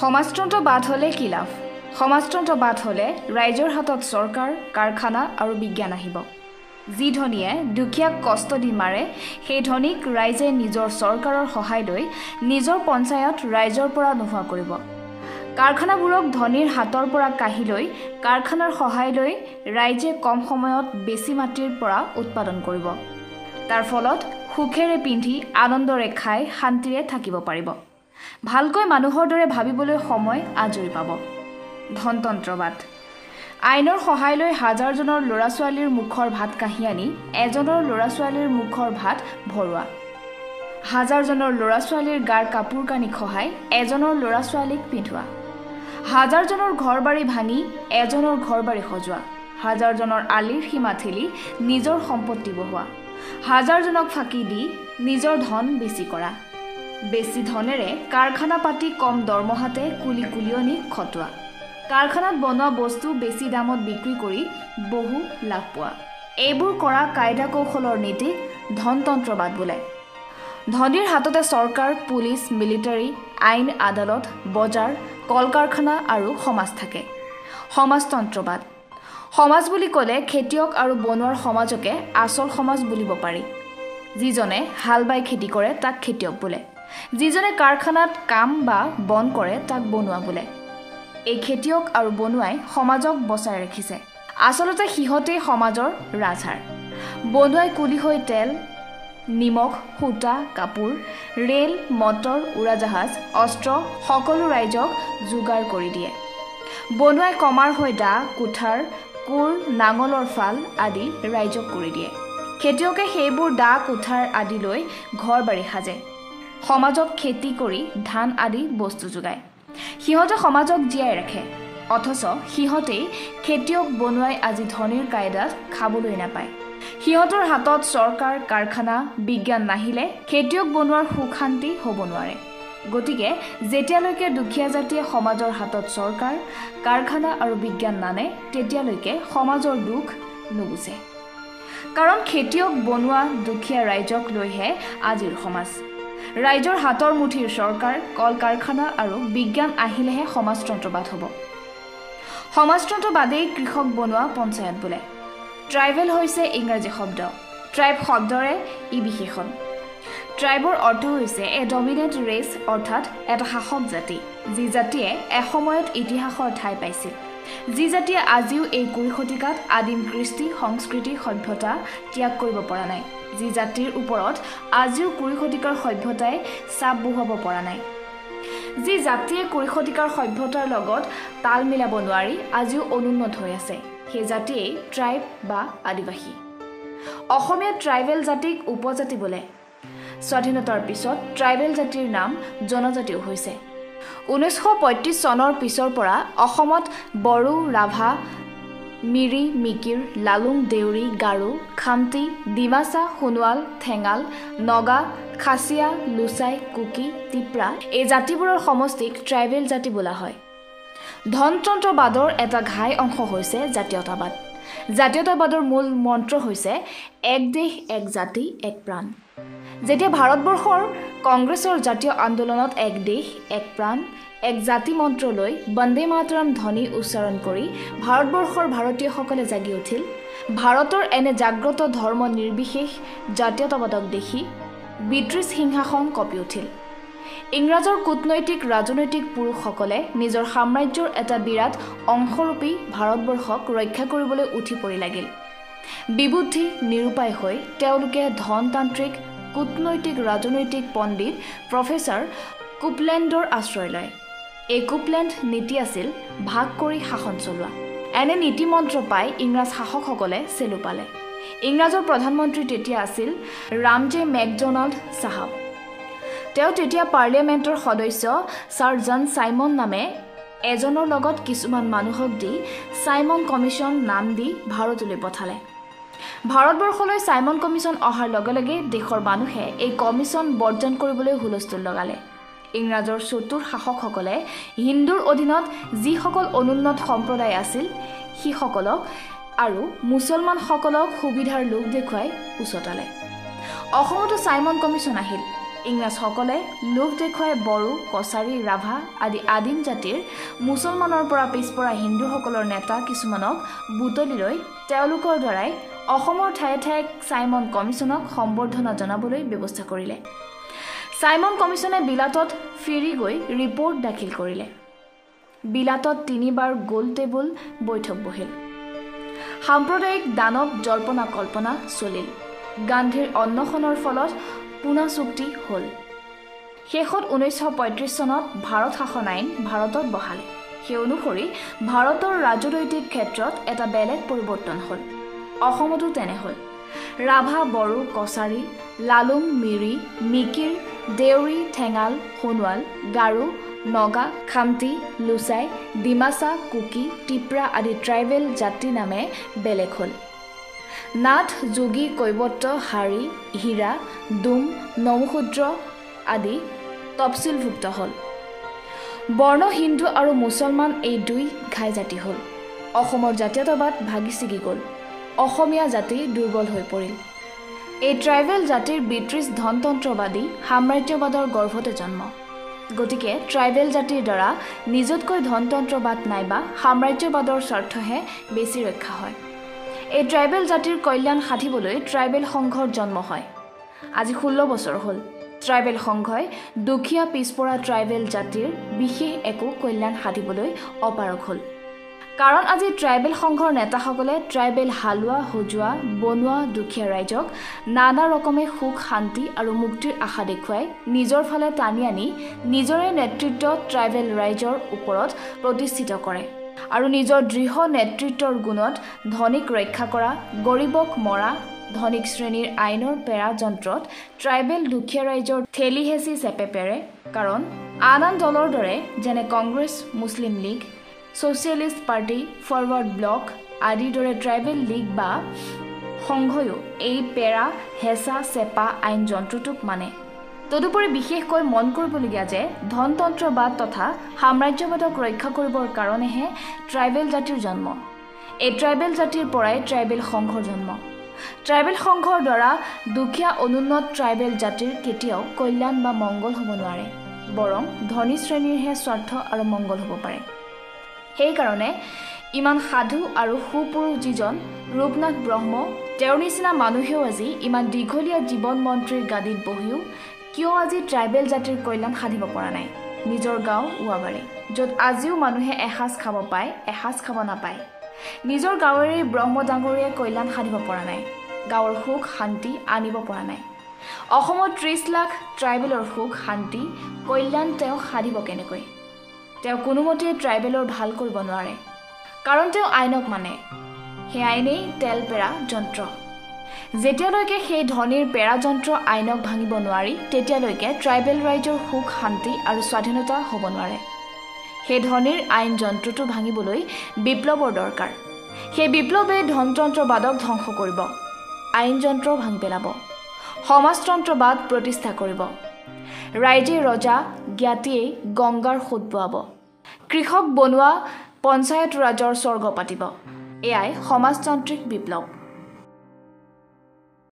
সমাজতন্ত্ৰবাদ হলে কি লাভ? সমাজতন্ত্ৰবাদ হলে ৰাইজৰ হাতত চৰকাৰ, কাৰখানা আৰু বিজ্ঞান আহিব। যি ধনীয়ে দুখীয়াক কষ্ট দি মাৰে, সেই ধনীক ৰাইজে নিজৰ চৰকাৰৰ সহায় লৈ নিজৰ পঞ্চায়ত ৰাইজৰ পৰা নোহোৱা কৰিব। কাৰখানাবোৰক ধনীৰ হাতৰ পৰা কাঢ়ি লৈ কাৰখানাৰ সহায় লৈ ৰাইজে কম সময়ত বেছি মাটিৰ পৰা উৎপাদন কৰিব। তাৰ ফলত সুখেৰে পিন্ধি আনন্দৰে খাই শান্তিৰে থাকিব পাৰিব। ভালকৈ মানুহৰ দৰে ভাবিবলৈ সময় আজৰি পাব। ধনতন্ত্ৰবাদ আইনৰ সহায় লৈ হাজাৰজনৰ ল'ৰা ছোৱালীৰ মুখৰ ভাত কাঢ়ি আনি এজনৰ ল'ৰা ছোৱালীৰ মুখৰ ভাত ভৰোৱা। হাজাৰজনৰ ল'ৰা ছোৱালীৰ গাৰ কাপোৰ কানি খহাই এজনৰ ল'ৰা ছোৱালীক পিন্ধোৱা। হাজাৰজনৰ ঘৰ বাৰী ভাঙি এজনৰ ঘৰ বাৰী সজোৱা। হাজাৰজনৰ আলিৰ সীমা ঠেলি নিজৰ সম্পত্তি বহোৱা। হাজাৰজনক ফাঁকি দি নিজৰ ধন বেছি কৰা। বেছি ধনেৰে কাৰখানা পাতি কম দৰমহাতে কুলি কুলিয়নীক খটোৱা। কাৰখানাত বনোৱা বস্তু বেছি দামত বিক্ৰী কৰি বহু লাভ পোৱা। এইবোৰ কৰা কায়দা কৌশলৰ নীতিক ধনতন্ত্ৰবাদ বোলে। ধনীৰ হাততে চৰকাৰ, পুলিচ, মিলিটাৰী, আইন আদালত, বজাৰ, কল কাৰখানা আৰু সমাজ থাকে। সমাজতন্ত্ৰবাদ সমাজ বুলি ক'লে খেতিয়ক আৰু বনুৱাৰ সমাজকে আচল সমাজ বুলিব পাৰি। যিজনে হাল বাই খেতি কৰে তাক খেতিয়ক বোলে। যিজনে কাৰখানাত কাম বা বন কৰে তাক বনুৱা বোলে। এই খেতিয়ক আৰু বনুৱাই সমাজক বচাই ৰাখিছে। আচলতে সিহঁতেই সমাজৰ ৰাজহাড়। বনুৱাই কুলি হৈ তেল, নিমখ, সূতা, কাপোৰ, ৰেল, মটৰ, উৰাজাহাজ, অস্ত্ৰ সকলো ৰাইজক যোগাৰ কৰি দিয়ে। বনুৱাই কমাৰ হৈ দা, কুঠাৰ, কোৰ, নাঙলৰ ফাল আদি ৰাইজক কৰি দিয়ে। খেতিয়কে সেইবোৰ দা, কুঠাৰ আদি লৈ ঘৰ বাৰী সাজে। সমাজক খেতি কৰি ধান আদি বস্তু যোগায়। সিহঁতে সমাজক জীয়াই ৰাখে। অথচ সিহঁতেই খেতিয়ক, বনুৱাই আজি ধনীৰ কায়দাত খাবলৈ নাপায়। সিহঁতৰ হাতত চৰকাৰ, কাৰখানা, বিজ্ঞান নাহিলে খেতিয়ক বনুৱাৰ সুখ শান্তি হ'ব নোৱাৰে। গতিকে যেতিয়ালৈকে দুখীয়া জাতিয়ে সমাজৰ হাতত চৰকাৰ, কাৰখানা আৰু বিজ্ঞান নানে তেতিয়ালৈকে সমাজৰ দুখ নুগুচে। কাৰণ খেতিয়ক, বনুৱা, দুখীয়া ৰাইজক লৈহে আজিৰ সমাজ। ৰাইজৰ হাতৰ মুঠিৰ চৰকাৰ, কল কাৰখানা আৰু বিজ্ঞান আহিলেহে সমাজতন্ত্ৰবাদ হ'ব। সমাজতন্ত্ৰবাদেই কৃষক, বনুৱা, পঞ্চায়ত বোলে। ট্ৰাইবেল হৈছে ইংৰাজী শব্দ। ট্ৰাইব শব্দৰে ই বিশেষণ। ট্ৰাইবৰ অৰ্থ হৈছে এ ডমিনেণ্ট ৰেচ, অৰ্থাৎ এটা শাসক জাতি, যি জাতিয়ে এসময়ত ইতিহাসৰ ঠাই পাইছিল। যি জাতিয়ে আজিও এই ২০ শতিকাত আদিম কৃষ্টি, সংস্কৃতি, সভ্যতা ত্যাগ কৰিব পৰা নাই। যি জাতিৰ ওপৰত আজিও ২০ শতিকাৰ সভ্যতাই চাপ বহুৱাব পৰা নাই। যি জাতিয়ে ২০ শতিকাৰ সভ্যতাৰ লগত তাল মিলাব নোৱাৰি আজিও অনুন্নত হৈ আছে, সেই জাতিয়েই ট্ৰাইব বা আদিবাসী। অসমীয়া ট্ৰাইবেল জাতিক উপজাতি বোলে। স্বাধীনতাৰ পিছত ট্ৰাইবেল জাতিৰ নাম জনজাতিও হৈছে। ১৯৩৫ চনৰ পিছৰ পৰা অসমত বড়ো, ৰাভা, মিৰি, মিকিৰ, লালুং, দেউৰী, গাৰো, খামতি, ডিমাচা, সোণোৱাল, ঠেঙাল, নগা, খাচীয়া, লুচাই, কুকি, তিপ্ৰা এই জাতিবোৰৰ সমষ্টিক ট্ৰাইবেল জাতি বোলা হয়। ধনতন্ত্ৰবাদৰ এটা ঘাই অংশ হৈছে জাতীয়তাবাদ। জাতীয়তাবাদৰ মূল মন্ত্ৰ হৈছে এক দেশ, এক জাতি, এক প্ৰাণ। যেতিয়া ভাৰতবৰ্ষৰ কংগ্ৰেছৰ জাতীয় আন্দোলনত এক দেশ, এক প্ৰাণ, এক জাতি মন্ত্ৰ লৈ বন্দে মাতৰম ধ্বনি উচ্চাৰণ কৰি ভাৰতবৰ্ষৰ ভাৰতীয়সকলে জাগি উঠিল, ভাৰতৰ এনে জাগ্ৰত ধৰ্ম নিৰ্বিশেষ জাতীয়তাবাদক দেখি ব্ৰিটিছ সিংহাসন কঁপি উঠিল। ইংৰাজৰ কূটনৈতিক, ৰাজনৈতিক পুৰুষসকলে নিজৰ সাম্ৰাজ্যৰ এটা বিৰাট অংশৰূপী ভাৰতবৰ্ষক ৰক্ষা কৰিবলৈ উঠি পৰি লাগিল। বিবুদ্ধি, নিৰুপায় হৈ তেওঁলোকে ধনতান্ত্ৰিক, কূটনৈতিক, ৰাজনৈতিক পণ্ডিত প্ৰফেচাৰ কোপলেণ্ডৰ আশ্ৰয় লয়। এই কোপলেণ্ড নীতি আছিল ভাগ কৰি শাসন চলোৱা। এনে নীতিমন্ত্ৰ পাই ইংৰাজ শাসকসকলে চেলু পালে। ইংৰাজৰ প্ৰধানমন্ত্ৰী তেতিয়া আছিল ৰামজে মেকডনাল্ড চাহাব। তেওঁ তেতিয়া পাৰ্লিয়ামেণ্টৰ সদস্য ছাৰ জন চাইমন নামে এজনৰ লগত কিছুমান মানুহক দি চাইমন কমিশ্যন নাম দি ভাৰতলৈ পঠালে। ভাৰতবৰ্ষলৈ চাইমন কমিশ্যন অহাৰ লগে লগে দেশৰ মানুহে এই কমিশ্যন বৰ্জন কৰিবলৈ হুলস্থুল লগালে। ইংৰাজৰ চতুৰ শাসকসকলে হিন্দুৰ অধীনত যিসকল অনুন্নত সম্প্ৰদায় আছিল সিসকলক আৰু মুছলমানসকলক সুবিধাৰ লোভ দেখুৱাই উচতালে। অসমতো চাইমন কমিশ্যন আহিল। ইংৰাজসকলে লোভ দেখুৱাই বড়ো কছাৰী ৰাভা আদি আদিম জাতিৰ মুছলমানৰ পৰা পিছপৰা হিন্দুসকলৰ নেতা কিছুমানক বুটলি লৈ তেওঁলোকৰ দ্বাৰাই অসমৰ ঠায়ে ঠায়ে চাইমন কমিছনক সম্বৰ্ধনা জনাবলৈ ব্যৱস্থা কৰিলে। চাইমন কমিছনে বিলাতত ফিৰি গৈ ৰিপৰ্ট দাখিল কৰিলে। বিলাতত 3বাৰ গোল টেবুল বৈঠক বহিল। সাম্প্ৰদায়িক দানৱ জল্পনা কল্পনা চলিল। গান্ধীৰ অন্বেষণৰ ফলত পুনা চুক্তি হ'ল। শেষত 1935 চনত ভাৰত শাসন আইন ভাৰতত বহালে। সেই অনুসৰি ভাৰতৰ ৰাজনৈতিক ক্ষেত্ৰত এটা বেলেগ পৰিৱৰ্তন হ'ল। অসমতো তেনে হ'ল। ৰাভা বড়ো কছাৰী লালুং মিৰি মিকিৰ দেউৰী ঠেঙাল সোণোৱাল গাৰো নগা খামতি লুচাই ডিমাচা কুকি টিপ্ৰা আদি ট্ৰাইবেল জাতি নামে বেলেগ হ'ল। নাথ যোগী কৈৱত্য হাৰী হীৰা ডুম নমশূদ্ৰ আদি তফচিলভুক্ত হ'ল। বৰ্ণ হিন্দু আৰু মুছলমান এই দুই ঘাই জাতি হ'ল। অসমৰ জাতীয়তাবাদ ভাগি ছিগি গ'ল। অসমীয়া জাতি দুৰ্বল হৈ পৰিল। এই ট্ৰাইবেল জাতিৰ ব্ৰিটিছ ধনতন্ত্ৰবাদী সাম্ৰাজ্যবাদৰ গৰ্ভতে জন্ম। গতিকে ট্ৰাইবেল জাতিৰ দ্বাৰা নিজতকৈ ধনতন্ত্ৰবাদ নাইবা সাম্ৰাজ্যবাদৰ স্বাৰ্থহে বেছি ৰক্ষা হয়। এই ট্ৰাইবেল জাতিৰ কল্যাণ সাধিবলৈ ট্ৰাইবেল সংঘৰ জন্ম হয়। আজি 16 বছৰ হ'ল ট্ৰাইবেল সংঘই দুখীয়া পিছপৰা ট্ৰাইবেল জাতিৰ বিশেষ একো কল্যাণ সাধিবলৈ অপাৰগ হ'ল। কাৰণ আজি ট্ৰাইবেল সংঘৰ নেতাসকলে ট্ৰাইবেল হালোৱা সজোৱা বনোৱা দুখীয়া ৰাইজক নানা ৰকমে সুখ শান্তি আৰু মুক্তিৰ আশা দেখুৱাই নিজৰ ফালে টানি আনি নিজৰে নেতৃত্বত ট্ৰাইবেল ৰাইজৰ ওপৰত প্ৰতিষ্ঠিত কৰে আৰু নিজৰ দৃঢ় নেতৃত্বৰ গুণত ধনীক ৰক্ষা কৰা গৰীবক মৰা ধনীক শ্ৰেণীৰ আইনৰ পেৰা যন্ত্ৰত ট্ৰাইবেল দুখীয়া ৰাইজৰ ঠেলি হেঁচি চেপে পেৰে। কাৰণ আন আন দলৰ দৰে যেনে কংগ্ৰেছ মুছলিম লীগ ছ'চিয়েলিষ্ট পাৰ্টি ফৰৱাৰ্ড ব্লক আদিৰ দৰে ট্ৰাইবেল লীগ বা সংঘয়ো এই পেৰা হেঁচা চেপা আইন যন্ত্ৰটোক মানে। তদুপৰি বিশেষকৈ মন কৰিবলগীয়া যে ধনতন্ত্ৰবাদ তথা সাম্ৰাজ্যবাদক ৰক্ষা কৰিবৰ কাৰণেহে ট্ৰাইবেল জাতিৰ জন্ম। এই ট্ৰাইবেল জাতিৰ পৰাই ট্ৰাইবেল সংঘৰ জন্ম। ট্ৰাইবেল সংঘৰ দ্বাৰা দুখীয়া অনুন্নত ট্ৰাইবেল জাতিৰ কেতিয়াও কল্যাণ বা মংগল হ'ব নোৱাৰে, বৰং ধনী শ্ৰেণীৰহে স্বাৰ্থ আৰু মংগল হ'ব পাৰে। সেইকাৰণে ইমান সাধু আৰু সুপুৰুষ যিজন ৰূপনাথ ব্ৰহ্ম তেওঁৰ নিচিনা মানুহেও আজি ইমান দীঘলীয়া জীৱন মন্ত্ৰীৰ গাদীত বহিও কিয় আজি ট্ৰাইবেল জাতিৰ কল্যাণ সাধিব পৰা নাই। নিজৰ গাঁও উৱাবাৰে য'ত আজিও মানুহে এসাঁজ খাব পায় এসাঁজ খাব নাপায়। নিজৰ গাঁৱৰে ব্ৰহ্ম ডাঙৰীয়ে কল্যাণ সাধিব পৰা নাই, গাঁৱৰ সুখ শান্তি আনিব পৰা নাই। অসমত 30 লাখ ট্ৰাইবেলৰ সুখ শান্তি কল্যাণ তেওঁ সাধিব কেনেকৈ? তেওঁ কোনোমতে ট্ৰাইবেলৰ ভাল কৰিব নোৱাৰে, কাৰণ তেওঁ আইনক মানে। সেই আইনেই তেল পেৰা যন্ত্ৰ। যেতিয়ালৈকে সেই ধনীৰ পেৰা যন্ত্ৰ আইনক ভাঙিব নোৱাৰি তেতিয়ালৈকে ট্ৰাইবেল ৰাইজৰ সুখ শান্তি আৰু স্বাধীনতা হ'ব নোৱাৰে। সেই ধনীৰ আইন যন্ত্ৰটো ভাঙিবলৈ বিপ্লৱৰ দৰকাৰ। সেই বিপ্লৱে ধনতন্ত্ৰবাদক ধ্বংস কৰিব, আইন যন্ত্ৰ ভাঙি পেলাব, সমাজতন্ত্ৰবাদ প্ৰতিষ্ঠা কৰিব। ৰাইজে ৰজা জ্ঞাতিয়ে গংগাৰ সোঁত বোৱাব, কৃষক বনোৱা পঞ্চায়ত ৰাজৰ স্বৰ্গ পাতিব। এয়াই সমাজতান্ত্ৰিক বিপ্লৱ।